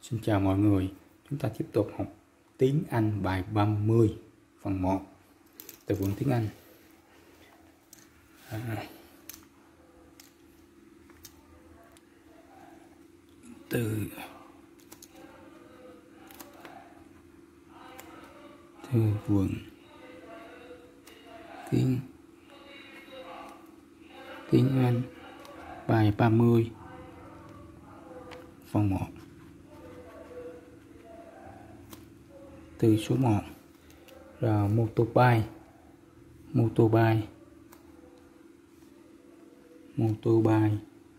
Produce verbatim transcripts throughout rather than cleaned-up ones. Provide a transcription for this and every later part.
Xin chào mọi người, chúng ta tiếp tục học tiếng Anh bài ba mươi phần một từ vựng tiếng Anh. À, từ từ vựng tiếng tiếng Anh bài ba mươi phần một. Từ số một là motorbike, motorbike, motorbike,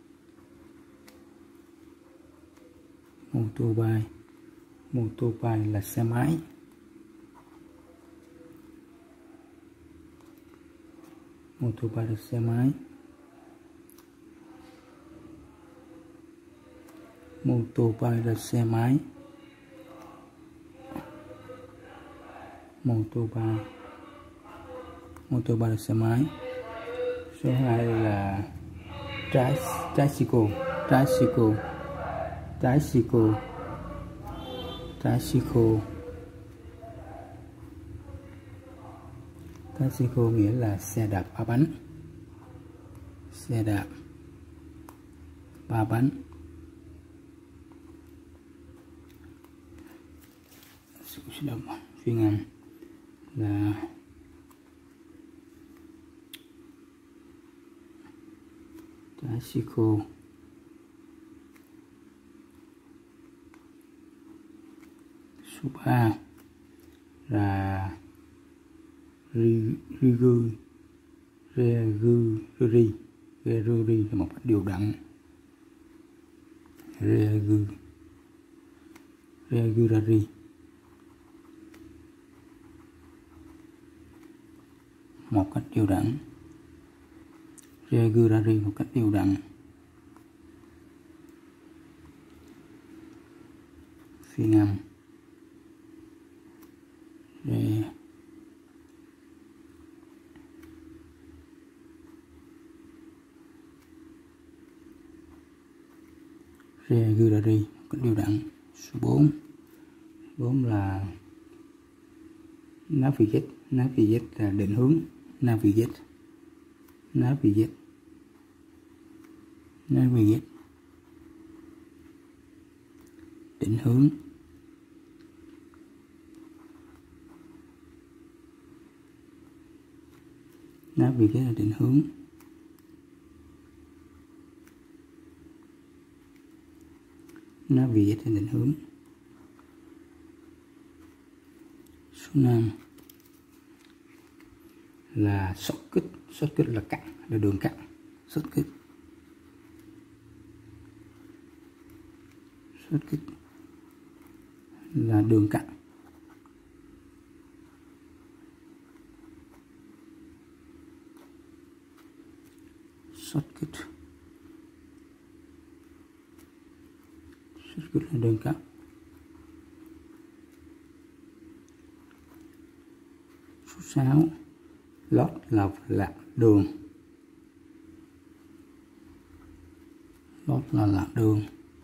motorbike, motorbike là xe máy. Motorbike là xe máy. Motorbike là xe máy. Motorbike, motorbike là xe máy. Số hai là tricycle, tricycle, tricycle, tricycle. Tricycle nghĩa là xe đạp ba bánh. Xe đạp ba bánh. Phiên âm là tricycle. Số ba là rigor, regularly, regularly là một cách đều đặn. Regular, regularly một cách đều đặn. Regularly một cách đều đặn. Phiên âm Re, regularly một cách đều đặn. Số bốn, bốn là navigate, navigate là định hướng. Navigate, navigate, navigate định hướng. Navigate là định hướng. Navigate là định hướng. Số năm là shortcut, shortcut là cắt, là đường cắt. Shortcut, shortcut là đường cắt. Shortcut, shortcut là đường cắt. Số sáu lót là lạc đường. Lót là lạc đường.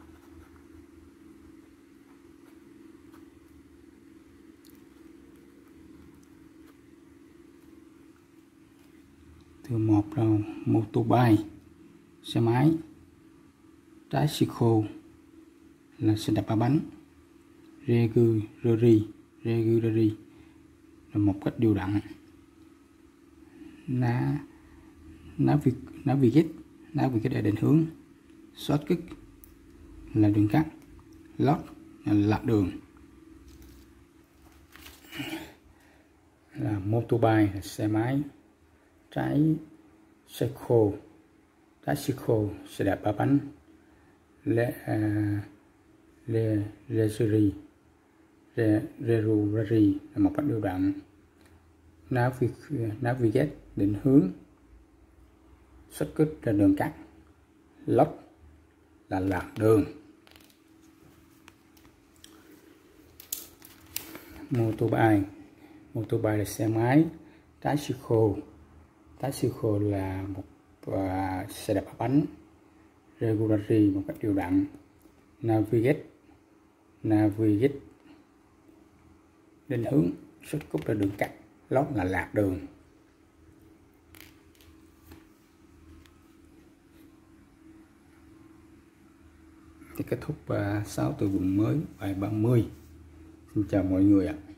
Từ một là motorbike, xe máy. Tricycle là xe đạp ba bánh. Regularly, regularly là một cách đều đặn. Na, navig, navigate, navigate là định hướng. Shortcut là đường cắt. Lót là lạc đường. Là motorbike là xe máy. Trái cycle, tricycle xe đạp ba bánh. Le, uh, le, leisurely, re, regularly là một cách đều đặn. Navig, navigate định hướng. Shortcut là đường cắt. Lót là lạc đường. Motorbike, motorbike là xe máy. Tricycle, tricycle là một uh, xe đạp ba bánh. Regularly một cách đều đặn. Navigate, navigate định hướng, shortcut là đường cắt, lót là lạc đường. Thì kết thúc uh, sáu từ vựng mới bài ba mươi. Xin chào mọi người ạ.